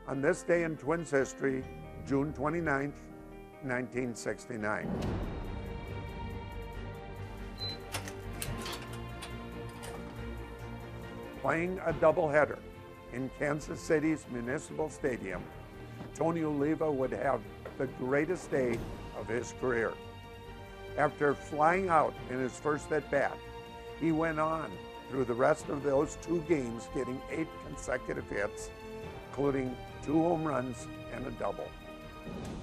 on this day in Twins history, June 29th, 1969. Playing a doubleheader in Kansas City's Municipal Stadium, Tony Oliva would have the greatest day of his career. After flying out in his first at-bat, he went on through the rest of those 2 games, getting 8 consecutive hits, including 2 home runs and a double.